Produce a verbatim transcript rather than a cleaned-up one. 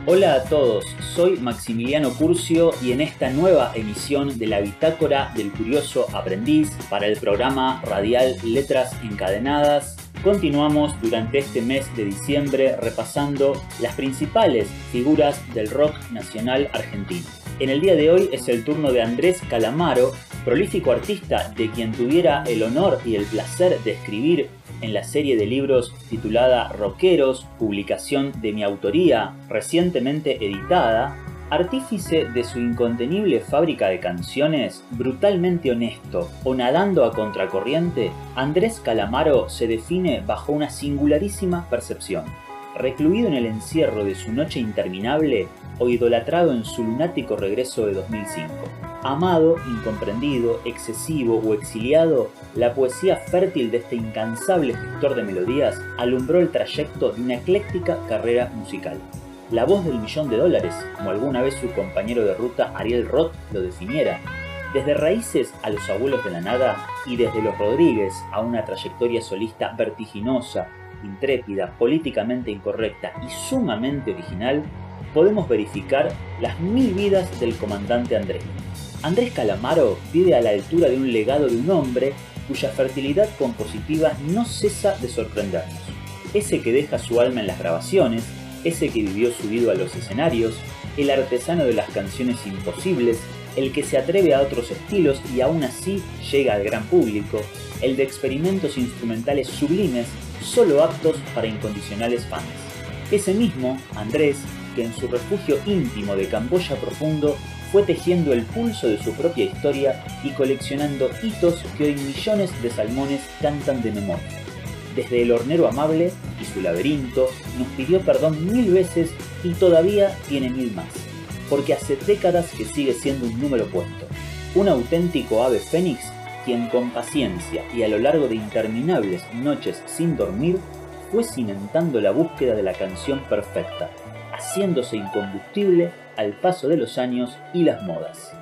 Hola a todos, soy Maximiliano Curcio y en esta nueva emisión de la Bitácora del Curioso Aprendiz para el programa radial Letras Encadenadas, continuamos durante este mes de diciembre repasando las principales figuras del rock nacional argentino. En el día de hoy es el turno de Andrés Calamaro, prolífico artista de quien tuviera el honor y el placer de escribir en la serie de libros titulada Rockeros, publicación de mi autoría recientemente editada, artífice de su incontenible fábrica de canciones, brutalmente honesto o nadando a contracorriente, Andrés Calamaro se define bajo una singularísima percepción. Recluido en el encierro de su noche interminable o idolatrado en su lunático regreso de dos mil cinco. Amado, incomprendido, excesivo o exiliado, la poesía fértil de este incansable gestor de melodías alumbró el trayecto de una ecléctica carrera musical. La voz del millón de dólares, como alguna vez su compañero de ruta Ariel Roth lo definiera, desde Raíces a Los Abuelos de la Nada y desde Los Rodríguez a una trayectoria solista vertiginosa, intrépida, políticamente incorrecta y sumamente original, podemos verificar las mil vidas del comandante Andrés. Andrés Calamaro vive a la altura de un legado de un hombre cuya fertilidad compositiva no cesa de sorprendernos. Ese que deja su alma en las grabaciones, ese que vivió subido a los escenarios, el artesano de las canciones imposibles, el que se atreve a otros estilos y aún así llega al gran público, el de experimentos instrumentales sublimes, solo aptos para incondicionales fans. Ese mismo, Andrés, que en su refugio íntimo de Camboya profundo fue tejiendo el pulso de su propia historia y coleccionando hitos que hoy millones de salmones cantan de memoria. Desde El Hornero Amable y su laberinto nos pidió perdón mil veces y todavía tiene mil más, porque hace décadas que sigue siendo un número puesto, un auténtico ave fénix quien con paciencia y a lo largo de interminables noches sin dormir fue cimentando la búsqueda de la canción perfecta, haciéndose incombustible al paso de los años y las modas.